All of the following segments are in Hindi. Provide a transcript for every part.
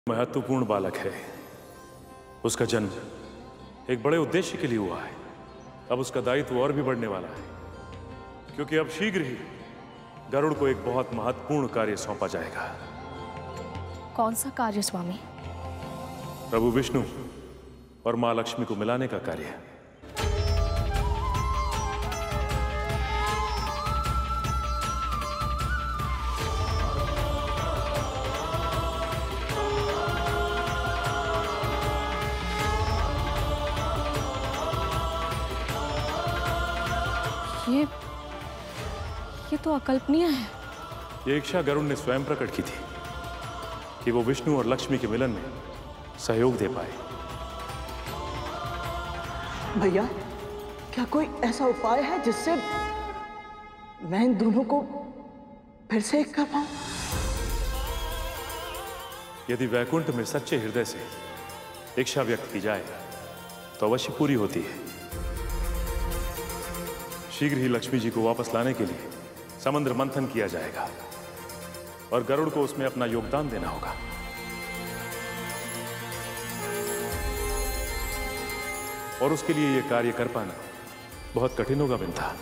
महत्वपूर्ण बालक है। उसका जन्म एक बड़े उद्देश्य के लिए हुआ है। अब उसका दायित्व और भी बढ़ने वाला है, क्योंकि अब शीघ्र ही गरुड़ को एक बहुत महत्वपूर्ण कार्य सौंपा जाएगा। कौन सा कार्य स्वामी? प्रभु विष्णु और मां लक्ष्मी को मिलाने का कार्य। ये तो अकल्पनीय है। ये इच्छा गरुड़ ने स्वयं प्रकट की थी कि वो विष्णु और लक्ष्मी के मिलन में सहयोग दे पाए। भैया, क्या कोई ऐसा उपाय है जिससे मैं इन दोनों को फिर से एक कर पाऊं? यदि वैकुंठ में सच्चे हृदय से इच्छा व्यक्त की जाए तो अवश्य पूरी होती है। शीघ्र ही लक्ष्मी जी को वापस लाने के लिए समुद्र मंथन किया जाएगा और गरुड़ को उसमें अपना योगदान देना होगा। और उसके लिए यह कार्य कर पाना बहुत कठिन होगा विंता,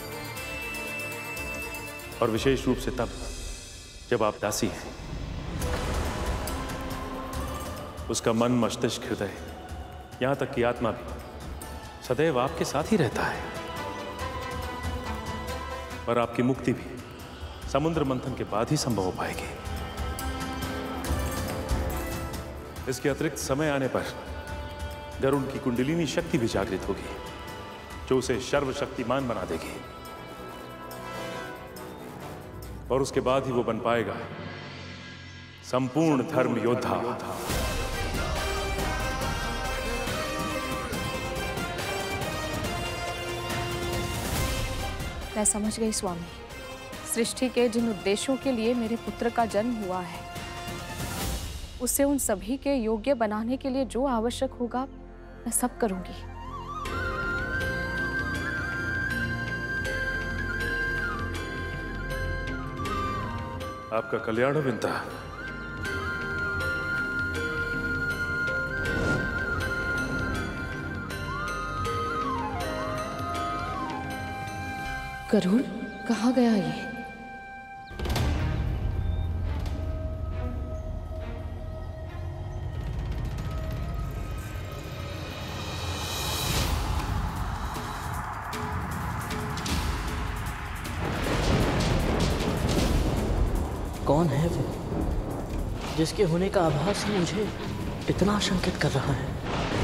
और विशेष रूप से तब जब आप दासी हैं। उसका मन, मस्तिष्क, हृदय, यहां तक कि आत्मा भी सदैव आपके साथ ही रहता है। और आपकी मुक्ति भी समुद्र मंथन के बाद ही संभव हो पाएगी। इसके अतिरिक्त समय आने पर गरुड़ की कुंडलिनी शक्ति भी जागृत होगी, जो उसे सर्वशक्तिमान बना देगी। और उसके बाद ही वो बन पाएगा संपूर्ण धर्म योद्धा। मैं समझ गई स्वामी। सृष्टि के जिन उद्देश्यों के लिए मेरे पुत्र का जन्म हुआ है, उसे उन सभी के योग्य बनाने के लिए जो आवश्यक होगा मैं सब करूंगी। आपका कल्याण हो विंता। गरुड़ कहाँ गया ये? कौन है वो जिसके होने का आभास ही मुझे इतना आशंकित कर रहा है?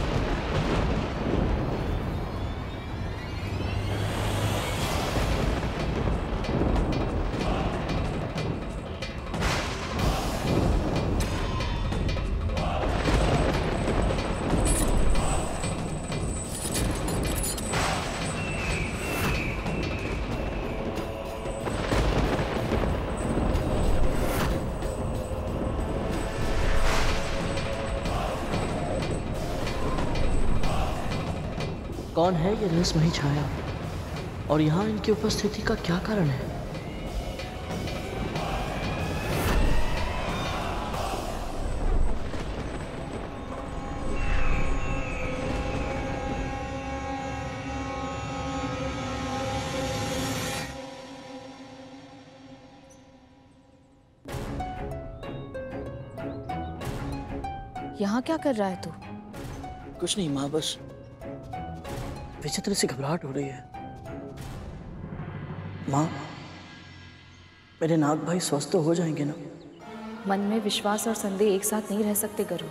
कौन है ये रहस्यमयी छाया, और यहाँ इनकी उपस्थिति का क्या कारण है? यहाँ क्या कर रहा है तू? कुछ नहीं माँ, बस विचित्र सी घबराहट हो रही है। माँ, मेरे नाग भाई स्वस्थ तो हो जाएंगे ना? मन में विश्वास और संदेह एक साथ नहीं रह सकते गरुड़।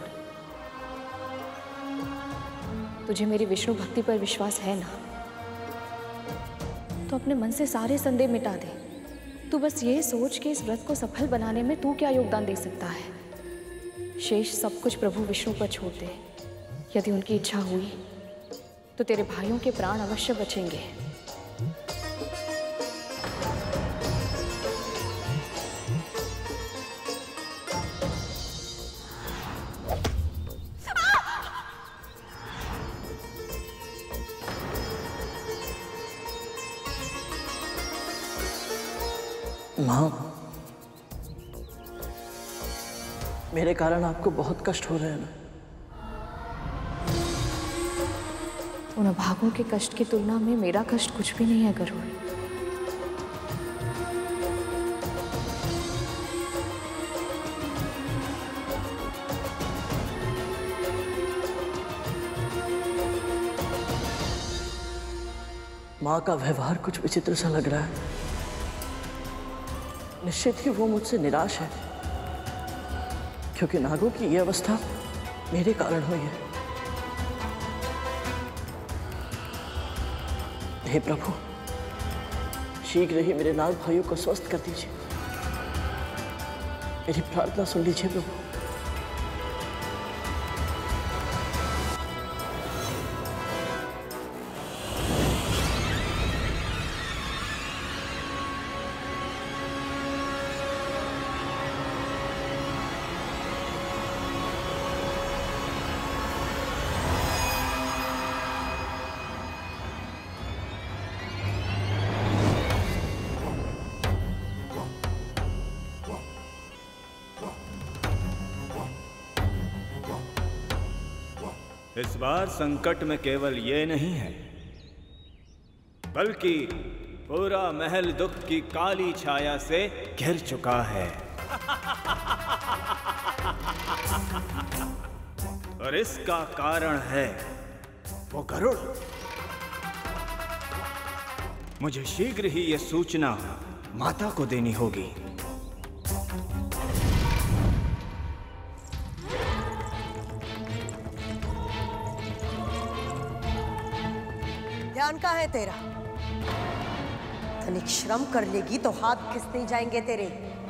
तुझे मेरी विष्णु भक्ति पर विश्वास है ना, तो अपने मन से सारे संदेह मिटा दे। तू बस ये सोच कि इस व्रत को सफल बनाने में तू क्या योगदान दे सकता है। शेष सब कुछ प्रभु विष्णु पर छोड़ दे। यदि उनकी इच्छा हुई तो तेरे भाइयों के प्राण अवश्य बचेंगे। माँ, मेरे कारण आपको बहुत कष्ट हो रहे हैं ना। उन अभागों के कष्ट की तुलना में मेरा कष्ट कुछ भी नहीं है गरुड़। माँ का व्यवहार कुछ विचित्र सा लग रहा है। निश्चित ही वो मुझसे निराश है, क्योंकि नागों की ये अवस्था मेरे कारण हुई है। हे प्रभु, शीघ्र ही मेरे नाग भाइयों को स्वस्थ कर दीजिए। मेरी प्रार्थना सुन लीजिए प्रभु। इस बार संकट में केवल ये नहीं है, बल्कि पूरा महल दुख की काली छाया से घिर चुका है। और इसका कारण है वो गरुड़। मुझे शीघ्र ही ये सूचना माता को देनी होगी। ध्यान कहाँ है तेरा? तनिक श्रम कर लेगी तो हाथ खिस नहीं जाएंगे तेरे।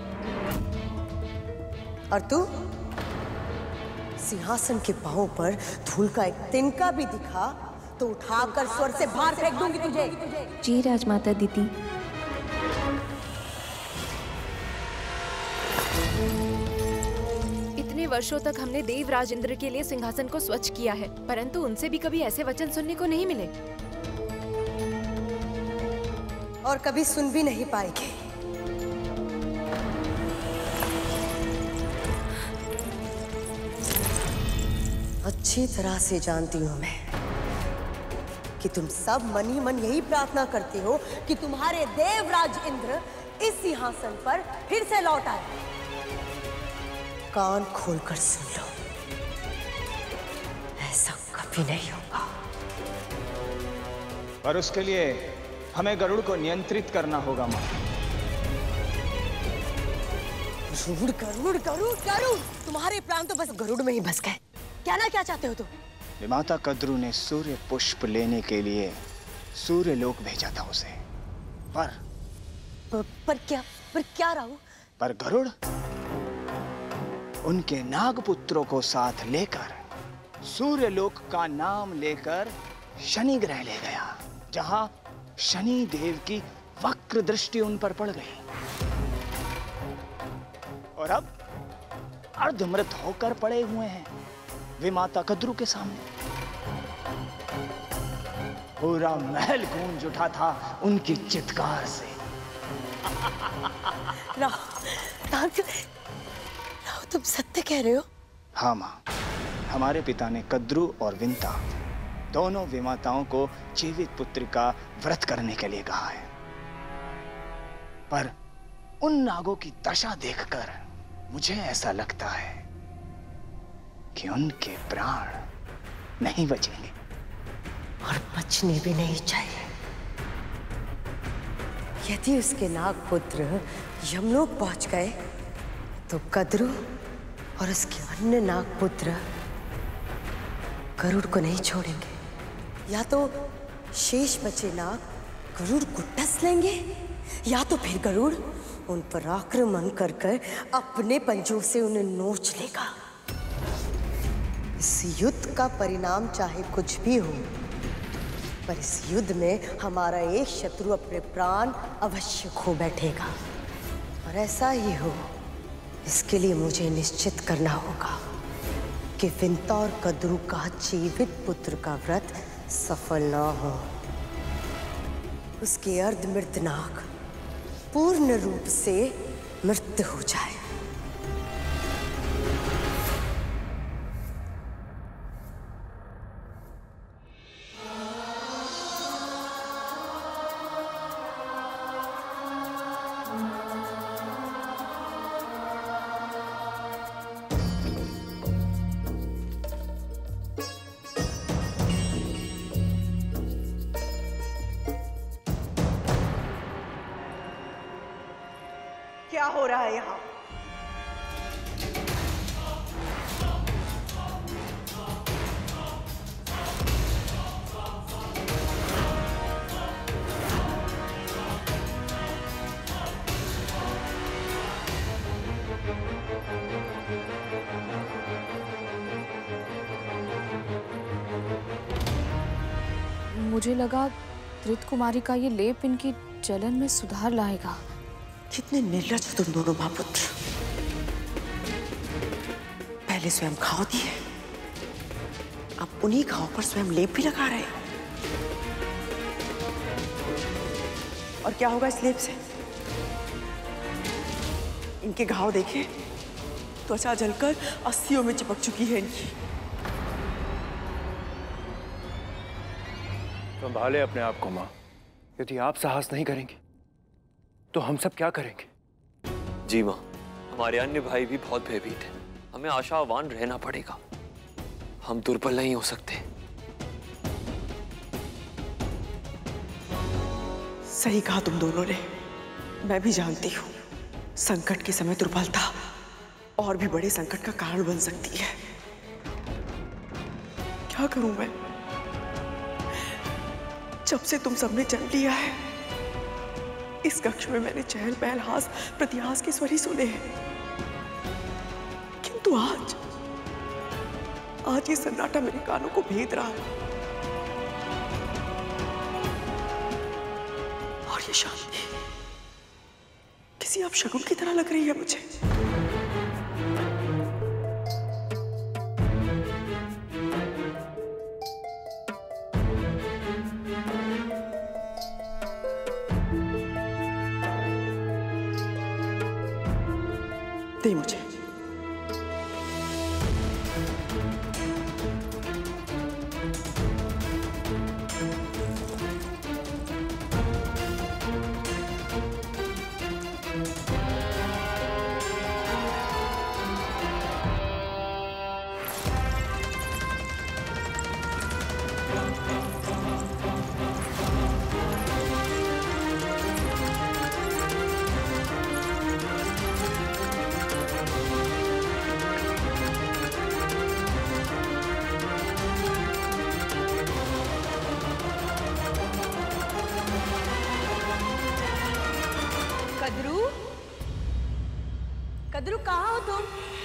और तू सिंहासन के पांव पर धूल का एक तिनका भी दिखा तो उठाकर स्वर से बाहर फेंक दूंगी तुझे। जी राजमाता दीदी। इतने वर्षों तक हमने देवराज इंद्र के लिए सिंहासन को स्वच्छ किया है, परंतु उनसे भी कभी ऐसे वचन सुनने को नहीं मिले और कभी सुन भी नहीं पाएंगे। अच्छी तरह से जानती हूं मैं कि तुम सब मन ही मन यही प्रार्थना करते हो कि तुम्हारे देवराज इंद्र इस सिंहासन पर फिर से लौट आए। कान खोलकर सुन लो, ऐसा कभी नहीं होगा। पर उसके लिए हमें गरुड़ को नियंत्रित करना होगा माँ। गरुड़ गरुड़ गरुड़ गरुड़, तुम्हारे प्राण तो बस गरुड़ में ही बस गए। क्या चाहते हो तुम? विमाता कद्रू ने सूर्य पुष्प लेने के लिए सूर्य लोक भेजा था उसे, पर क्या राहु? पर गरुड़ उनके नागपुत्रों को साथ लेकर सूर्य लोक का नाम लेकर शनि ग्रह ले गया, जहां शनि देव की वक्र दृष्टि उन पर पड़ गई और अब अर्धमृत होकर पड़े हुए हैं विमाता कद्रू के सामने। पूरा महल गूंज उठा था उनकी चित्कार से। राहु, तुम सत्य कह रहे हो? हाँ माँ, हमारे पिता ने कद्रू और विंता दोनों विमाताओं को जीवित पुत्र का व्रत करने के लिए कहा है, पर उन नागों की दशा देखकर मुझे ऐसा लगता है कि उनके प्राण नहीं बचेंगे और बचने भी नहीं चाहिए। यदि उसके नागपुत्र यमलोक पहुंच गए तो कद्रू और उसके अन्य नागपुत्र गरुड़ को नहीं छोड़ेंगे। या तो शेष बचे नाग गरुड़ को डस लेंगे, या तो फिर गरुड़ उन पर आक्रमण कर अपने पंजों से उन्हें नोच लेगा। इस युद्ध का परिणाम चाहे कुछ भी हो, पर इस युद्ध में हमारा एक शत्रु अपने प्राण अवश्य खो बैठेगा। और ऐसा ही हो, इसके लिए मुझे निश्चित करना होगा कि विंता और कद्रू का जीवित पुत्र का व्रत सफल ना हो। उसके अर्धमृत नाग पूर्ण रूप से मृत हो जाए। हो रहा है यहाँ? मुझे लगा धृत कुमारी का ये लेप इनकी जलन में सुधार लाएगा। कितने निर्लज हो तुम दोनों महापुत्र। पहले स्वयं घाव दिए, अब उन्हीं घाव पर स्वयं लेप भी लगा रहे हो। और क्या होगा इस लेप से? इनके घाव देखे, त्वचा जलकर अस्थियों में चिपक चुकी है इनकी। संभाले अपने आप को मां। यदि आप साहस नहीं करेंगे तो हम सब क्या करेंगे? जी मां, हमारे अन्य भाई भी बहुत भयभीत हैं। हमें आशावान रहना पड़ेगा। हम दुर्बल नहीं हो सकते। सही कहा तुम दोनों ने। मैं भी जानती हूँ संकट के समय दुर्बलता और भी बड़े संकट का कारण बन सकती है। क्या करूं मैं? जब से तुम सबने जन्म लिया है, इस कक्ष में मैंने चहल पहल, हास प्रतिहास के स्वर ही सुने हैं। किंतु आज ये सन्नाटा मेरे कानों को भेद रहा है। और ये शांति किसी अपशगुन की तरह लग रही है मुझे। दे मुझे। कद्रू कहाँ हो तुम?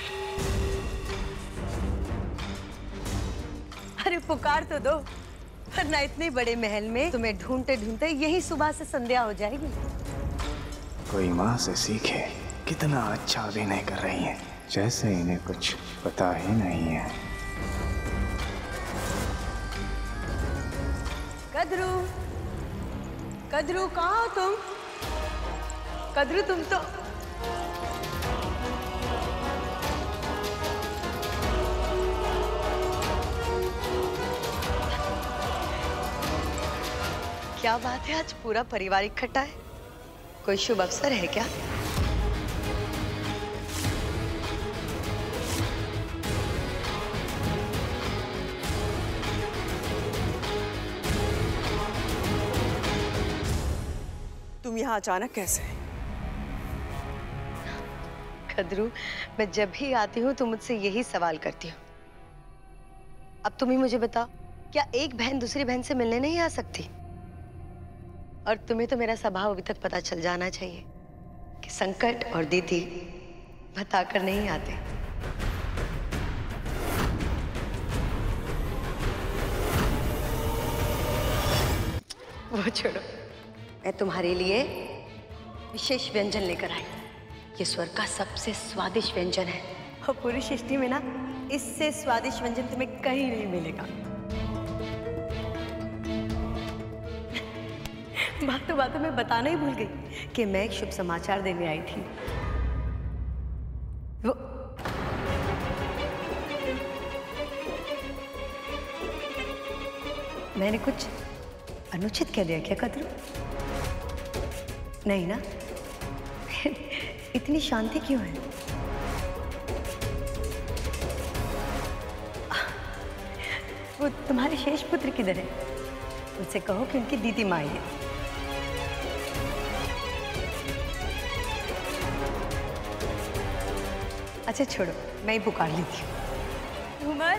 अरे पुकार तो दो, वरना इतने बड़े महल में तुम्हें ढूंढते ढूंढते यही सुबह से संध्या हो जाएगी। कोई माँ से सीखे, कितना अच्छा अभिनय कर रही हैं, जैसे इन्हें कुछ पता ही नहीं है। कद्रू, कद्रू कहाँ हो तुम? कद्रू तुम तो क्या बात है, आज पूरा परिवार इकट्ठा है। कोई शुभ अवसर है क्या? तुम यहाँ अचानक कैसे? कद्रू, मैं जब भी आती हूँ तो मुझसे यही सवाल करती हूँ। अब तुम ही मुझे बताओ, क्या एक बहन दूसरी बहन से मिलने नहीं आ सकती? और तुम्हें तो मेरा स्वभाव अभी तक पता चल जाना चाहिए कि संकट और दीदी बताकर नहीं आते। वो छोड़ो, मैं तुम्हारे लिए विशेष व्यंजन लेकर आई। ये स्वर्ग का सबसे स्वादिष्ट व्यंजन है और पूरी सृष्टि में ना इससे स्वादिष्ट व्यंजन तुम्हें कहीं नहीं मिलेगा। बातों में बताना ही भूल गई कि मैं एक शुभ समाचार देने आई थी। वो मैंने कुछ अनुचित कह दिया क्या कद्रू? नहीं ना? इतनी शांति क्यों है? वो तुम्हारे शेष पुत्र किधर है? उनसे कहो कि उनकी दीदी माई है। अच्छा छोड़ो, मैं ही पुकार लेती हूँ। धूमल,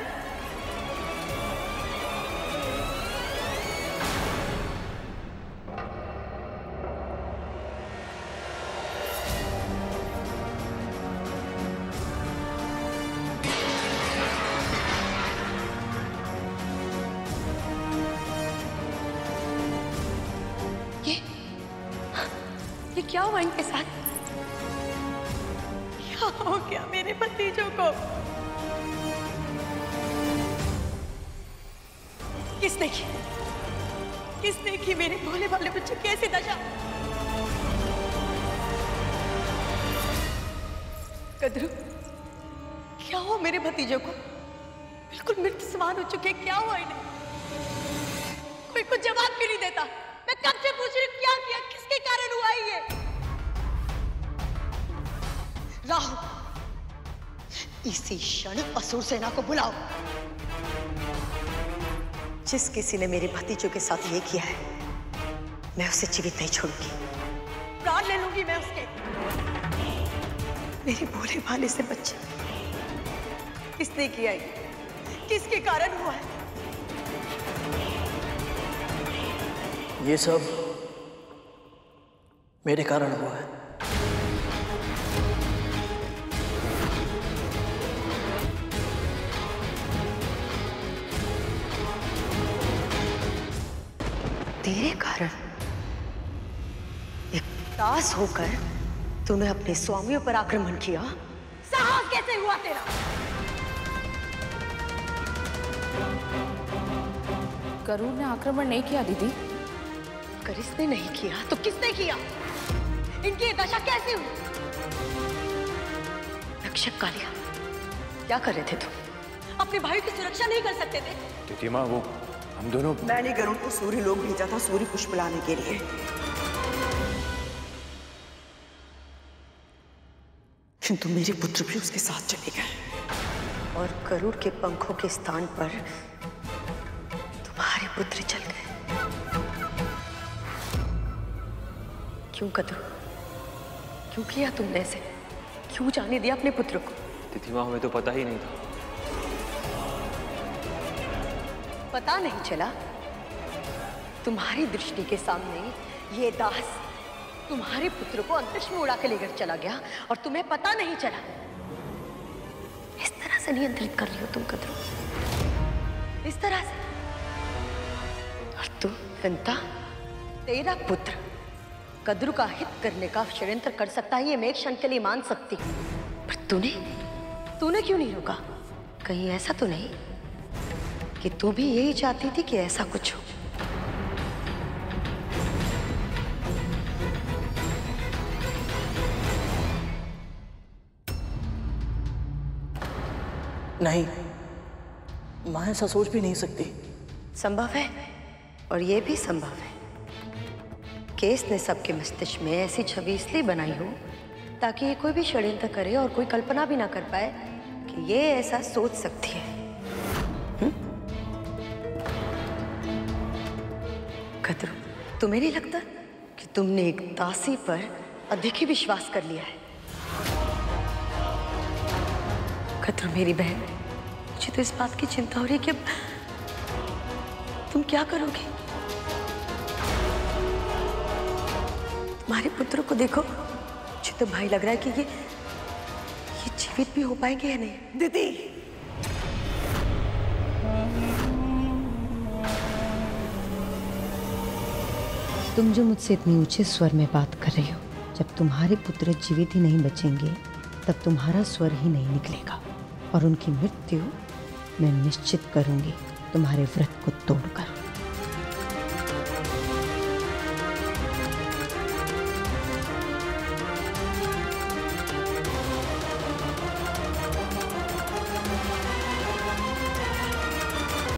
ये क्या हुआ इनके साथ? क्या हो गया मेरे भतीजों को? किसने की? किसने की मेरे भोले भाले बच्चों की ऐसी दशा? कद्रू, क्या हुआ मेरे भतीजों को? बिल्कुल मृत समान हो चुके, क्या हुआ इन्हें? कोई कुछ जवाब क्यों नहीं देता? मैं कब से पूछ रही हूँ, क्या किया, किसके कारण हुआ ये? राहु, इसी क्षण असुर सेना को बुलाओ। जिस किसी ने मेरे भतीजों के साथ ये किया है, मैं उसे जीवित नहीं छोड़ूंगी, प्राण ले लूंगी मैं उसके। मेरे भोले भाले से बच्चे, किसने किया ये? किसके कारण हुआ है? ये सब मेरे कारण हुआ है। तेरे कारण? एक दास होकर तूने अपने स्वामियों पर आक्रमण किया? साहस कैसे हुआ तेरा? गरुड़ ने आक्रमण नहीं किया दीदी। अगर इसने नहीं किया तो किसने किया? इनकी ये दशा कैसे हुई? रक्षक कालिया, क्या कर रहे थे तुम? अपने भाई की सुरक्षा नहीं कर सकते थे? दीदी माँ, वो हम दोनों। मैंने गरुड़ को सूर्य लोक भेजा था सूर्य पुष्प लाने के लिए, किंतु मेरे पुत्र भी उसके साथ चले गए। और गरुड़ के पंखों के स्थान पर तुम्हारे पुत्र चल गए। क्यों कद्रू? क्यों किया तुमने ऐसे? क्यों जाने दिया अपने पुत्र को? दीदी माँ, हमें तो पता ही नहीं था। पता नहीं चला? तुम्हारी दृष्टि के सामने ये दास तुम्हारे पुत्र को अंतरिक्ष में उड़ा के लेकर चला गया और तुम्हें पता नहीं चला। इस तरह से नियंत्रित कर रही हो तुम कद्रू, इस तरह से। और तू विंता, तेरा पुत्र कद्रू का हित करने का षड्यंत्र कर सकता है, ये मैं एक क्षण के लिए मान सकती हूँ, पर तूने क्यों नहीं रोका? कहीं ऐसा तो नहीं कि तू भी यही चाहती थी कि ऐसा कुछ हो? नहीं, मैं ऐसा सोच भी नहीं सकती। संभव है, और यह भी संभव है कि इसने सबके मस्तिष्क में ऐसी छवि इसलिए बनाई हो ताकि ये कोई भी षड्यंत्र करे और कोई कल्पना भी ना कर पाए कि ये ऐसा सोच सकती है। कद्रू, तुम्हें नहीं लगता कि तुमने एक दासी पर अधिक ही विश्वास कर लिया है? कद्रू मेरी बहन, मुझे तो इस बात की चिंता हो रही है कि अब तुम क्या करोगे? तुम्हारे पुत्र को देखो, मुझे तो भाई लग रहा है कि ये जीवित भी हो पाएंगे या नहीं। दीदी, तुम जो मुझसे इतनी ऊंचे स्वर में बात कर रही हो, जब तुम्हारे पुत्र जीवित ही नहीं बचेंगे तब तुम्हारा स्वर ही नहीं निकलेगा और उनकी मृत्यु मैं निश्चित करूंगी तुम्हारे व्रत को तोड़कर।